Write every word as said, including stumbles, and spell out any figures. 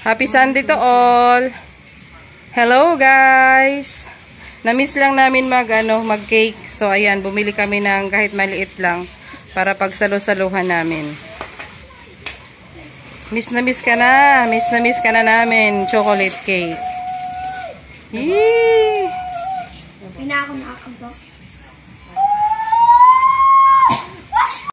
Happy Sunday to all. Hello guys. Na-miss lang namin mag ano, mag-cake. So ayan, bumili kami ng kahit maliit lang para pagsalo-saluhan namin. Miss na miss ka na. Miss na miss ka na namin. Chocolate cake. Yee! Pinako na ako to.